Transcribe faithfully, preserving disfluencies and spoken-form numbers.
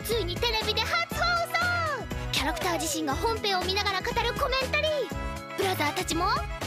ついにテレビで初放送。キャラクター自身が本編を見ながら語るコメンタリー。ブラザーたちも